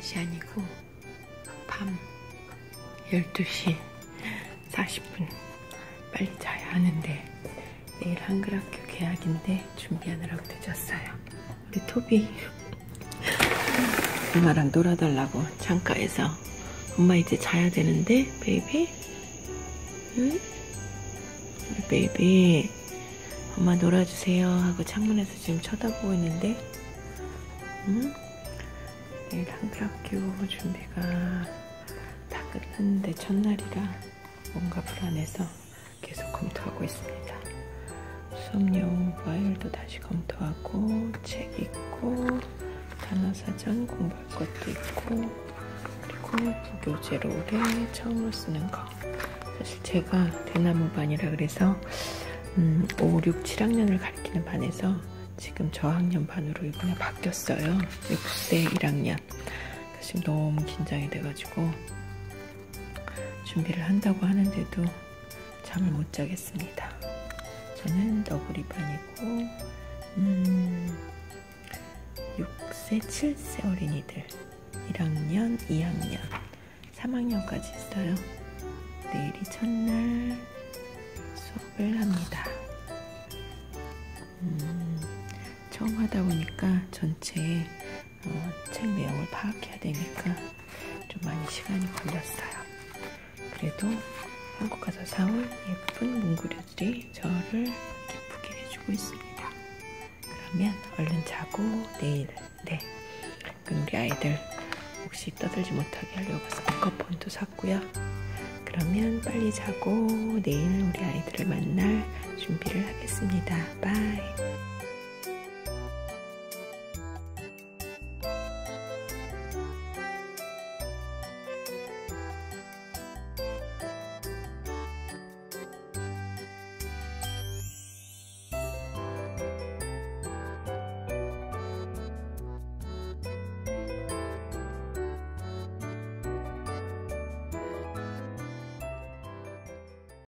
낮이 아니고 밤 12시 40분 빨리 자야 하는데 내일 한글학교 개학인데 준비하느라고 늦었어요. 우리 토비 엄마랑 놀아달라고 창가에서 엄마 이제 자야 되는데 베이비? 응? 우리 베이비 엄마 놀아주세요 하고 창문에서 지금 쳐다보고 있는데 응? 내일 한글학교 준비가 다 끝났는데 첫날이라 뭔가 불안해서 계속 검토하고 있습니다. 수업용 파일도 다시 검토하고 책 읽고 단어사전 공부할 것도 있고 그리고 부교재로 올해 처음으로 쓰는 거. 사실 제가 대나무반이라 그래서 5, 6, 7학년을 가르치는 반에서 지금 저학년 반으로 이번에 바뀌었어요. 6세 1학년. 지금 너무 긴장이 돼가지고 준비를 한다고 하는데도 잠을 못 자겠습니다. 저는 너구리 반이고 6세, 7세 어린이들 1학년, 2학년, 3학년까지 있어요. 내일이 첫날 수업을 합니다. 처음 하다 보니까 전체 책 내용을 파악해야 되니까 좀 많이 시간이 걸렸어요. 그래도 한국 가서 사온 예쁜 문구류들이 저를 기쁘게 해주고 있습니다. 그러면 얼른 자고 내일 그럼 우리 아이들 혹시 떠들지 못하게 하려고 스피커폰도 샀고요. 그러면 빨리 자고 내일 우리 아이들을 만날 준비를 하겠습니다. 바이.